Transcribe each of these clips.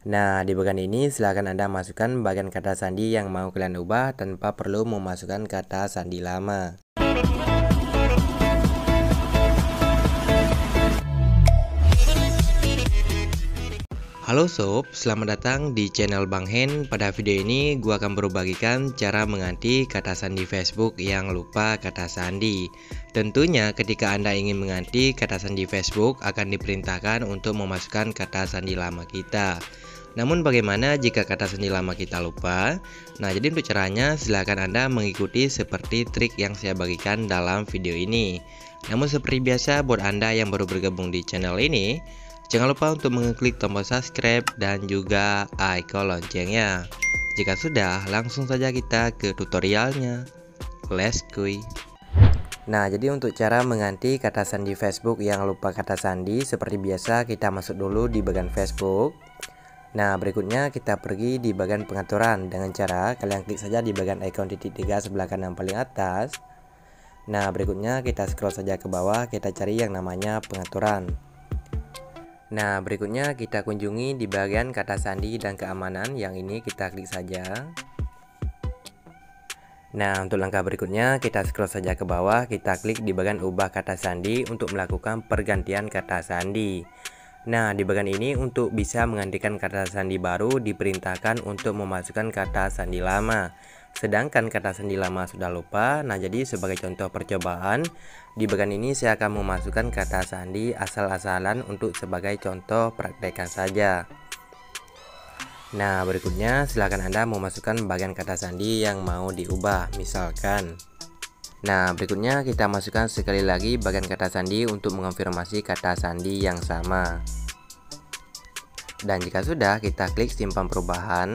Nah, di bagian ini silakan Anda masukkan bagian kata sandi yang mau kalian ubah tanpa perlu memasukkan kata sandi lama. Halo sob, selamat datang di channel Bang Hen. Pada video ini gua akan berbagikan cara mengganti kata sandi Facebook yang lupa kata sandi. Tentunya ketika Anda ingin mengganti kata sandi Facebook akan diperintahkan untuk memasukkan kata sandi lama kita. Namun bagaimana jika kata sandi lama kita lupa? Nah, jadi untuk caranya silahkan Anda mengikuti seperti trik yang saya bagikan dalam video ini. Namun seperti biasa buat Anda yang baru bergabung di channel ini, jangan lupa untuk mengklik tombol subscribe dan juga icon loncengnya. Jika sudah, langsung saja kita ke tutorialnya. Let's go. Nah, jadi untuk cara mengganti kata sandi Facebook yang lupa kata sandi, seperti biasa kita masuk dulu di bagian Facebook. Nah, berikutnya kita pergi di bagian pengaturan dengan cara kalian klik saja di bagian icon titik 3 sebelah kanan paling atas. Nah, berikutnya kita scroll saja ke bawah, kita cari yang namanya pengaturan. Nah, berikutnya kita kunjungi di bagian kata sandi dan keamanan, yang ini kita klik saja. Nah, untuk langkah berikutnya kita scroll saja ke bawah, kita klik di bagian ubah kata sandi untuk melakukan pergantian kata sandi. Nah, di bagian ini untuk bisa menggantikan kata sandi baru diperintahkan untuk memasukkan kata sandi lama. Sedangkan kata sandi lama sudah lupa. Nah, jadi sebagai contoh percobaan, di bagian ini saya akan memasukkan kata sandi asal-asalan untuk sebagai contoh praktekan saja. Nah, berikutnya silakan Anda memasukkan bagian kata sandi yang mau diubah, misalkan. Nah, berikutnya kita masukkan sekali lagi bagian kata sandi untuk mengonfirmasi kata sandi yang sama. Dan jika sudah, kita klik simpan perubahan.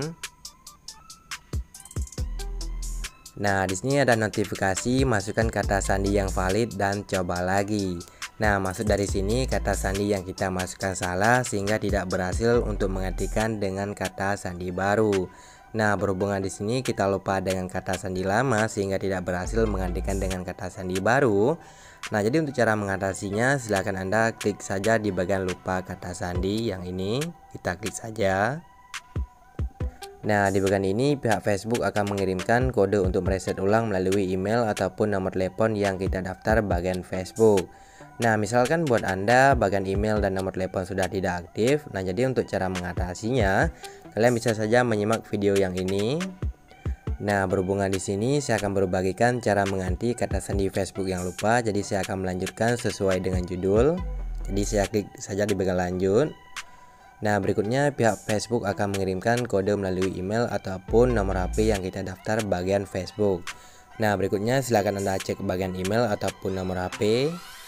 Nah, di sini ada notifikasi masukkan kata sandi yang valid dan coba lagi. Nah, maksud dari sini kata sandi yang kita masukkan salah sehingga tidak berhasil untuk menggantikan dengan kata sandi baru. Nah, berhubungan di sini kita lupa dengan kata sandi lama sehingga tidak berhasil menggantikan dengan kata sandi baru. Nah, jadi untuk cara mengatasinya silahkan Anda klik saja di bagian lupa kata sandi yang ini, kita klik saja. Nah, di bagian ini pihak Facebook akan mengirimkan kode untuk mereset ulang melalui email ataupun nomor telepon yang kita daftar bagian Facebook. Nah, misalkan buat Anda bagian email dan nomor telepon sudah tidak aktif. Nah, jadi untuk cara mengatasinya, kalian bisa saja menyimak video yang ini. Nah, berhubungan di sini saya akan berbagikan cara mengganti kata sandi Facebook yang lupa. Jadi saya akan melanjutkan sesuai dengan judul. Jadi saya klik saja di bagian lanjut. Nah, berikutnya pihak Facebook akan mengirimkan kode melalui email ataupun nomor HP yang kita daftar bagian Facebook. Nah, berikutnya silakan Anda cek bagian email ataupun nomor HP.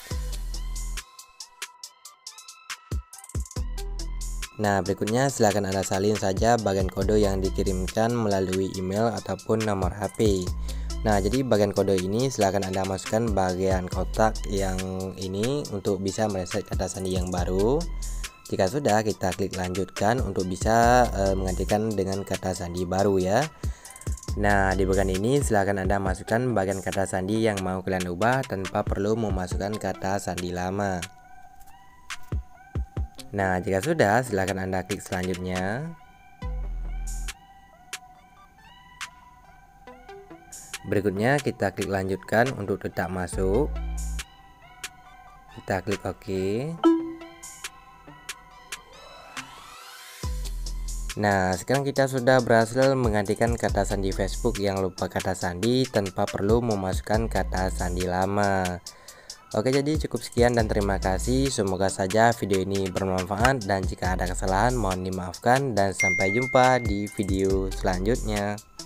Nah, berikutnya silakan Anda salin saja bagian kode yang dikirimkan melalui email ataupun nomor HP. Nah, jadi bagian kode ini silakan Anda masukkan bagian kotak yang ini untuk bisa mereset kata sandi yang baru. Jika sudah, kita klik lanjutkan untuk bisa menggantikan dengan kata sandi baru ya. Nah, di bagian ini silakan Anda masukkan bagian kata sandi yang mau kalian ubah tanpa perlu memasukkan kata sandi lama. Nah, jika sudah, silakan Anda klik selanjutnya. Berikutnya kita klik lanjutkan untuk tetap masuk. Kita klik OK. Nah, sekarang kita sudah berhasil menggantikan kata sandi Facebook yang lupa kata sandi tanpa perlu memasukkan kata sandi lama. Oke, jadi cukup sekian dan terima kasih. Semoga saja video ini bermanfaat dan jika ada kesalahan mohon dimaafkan dan sampai jumpa di video selanjutnya.